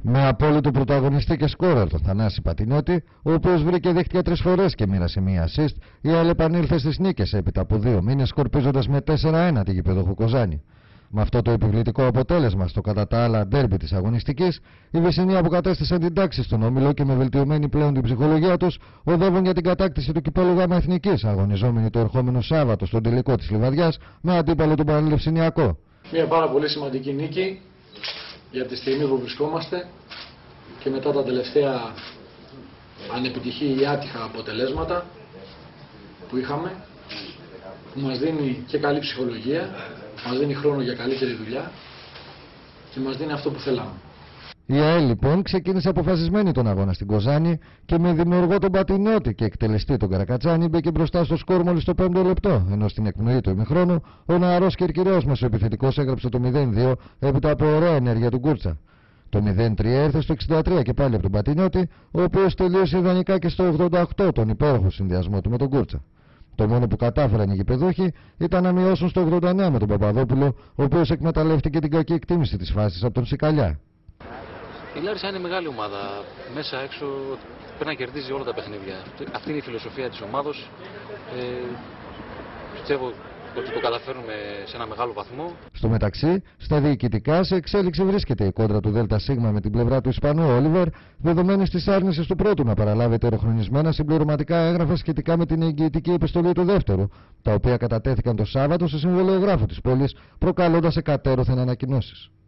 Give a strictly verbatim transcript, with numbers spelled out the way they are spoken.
Με απόλυτο πρωταγωνιστή και σκόρερ τον Θανάση Πατινιώτη, ο οποίος βρήκε δέχτηκε τρεις φορές και μοίρασε μία assist, η ΑΕΛ επανήλθε στις νίκες έπειτα από δύο μήνες, σκορπίζοντας με τέσσερα ένα τη γηπεδούχο Κοζάνη. Με αυτό το επιβλητικό αποτέλεσμα στο κατά τα άλλα ντέρμπι της αγωνιστικής, οι Βυσσινοί αποκατέστησαν την τάξη στον όμιλο και με βελτιωμένη πλέον την ψυχολογία τους οδεύουν για την κατάκτηση του κυπέλλου Γάμα Εθνικής, αγωνιζόμενοι το ερχόμενο Σάββατο στον τελικό της Λιβαδιάς με αντίπαλο τον Πανελληνιακό. Μια πάρα πολύ σημαντική νίκη για τη στιγμή που βρισκόμαστε και μετά τα τελευταία ανεπιτυχή ή άτυχα αποτελέσματα που είχαμε, που μας δίνει και καλή ψυχολογία, μας δίνει χρόνο για καλύτερη δουλειά και μας δίνει αυτό που θέλαμε. Η ΑΕΛ λοιπόν ξεκίνησε αποφασισμένη τον αγώνα στην Κοζάνη και με δημιουργό τον Πατινιώτη και εκτελεστή τον Καρακατσάνη μπήκε μπροστά στο σκορ μόλις στο πέμπτο λεπτό, ενώ στην εκπνοή του ημιχρόνου ο νεαρός Κερκυραίος μεσοεπιθετικός έγραψε το μηδέν δύο έπειτα από ωραία ενέργεια του Γκούρτσα. Το μηδέν τρία ήρθε στο εξήντα τρία και πάλι από τον Πατινιώτη, ο οποίος τελείωσε ιδανικά και στο ογδόντα οκτώ τον υπέροχο συνδυασμό του με τον Γκούρτσα. Το μόνο που κατάφεραν οι γηπεδούχοι ήταν να μειώσουν στο ογδόντα εννέα με τον Παπαδόπουλο, ο οποίος εκμεταλλεύτηκε την κακή εκτίμηση της φάσης από τον Σικαλιά. Η Λάρισα είναι μεγάλη ομάδα. Μέσα έξω πρέπει να κερδίζει όλα τα παιχνίδια. Αυτή είναι η φιλοσοφία της ομάδος. Ε, πιστεύω ότι το καταφέρουμε σε ένα μεγάλο βαθμό. Στο μεταξύ, στα διοικητικά σε εξέλιξη βρίσκεται η κόντρα του ΔΣ με την πλευρά του Ισπανού Όλιβερ, δεδομένη τη άρνηση του πρώτου να παραλάβει τεροχρονισμένα συμπληρωματικά έγγραφα σχετικά με την εγγυητική επιστολή του δεύτερου, τα οποία κατατέθηκαν το Σάββατο σε συμβολιογράφο της πόλης, προκαλώντας εκατέρωθεν ανακοινώσεις.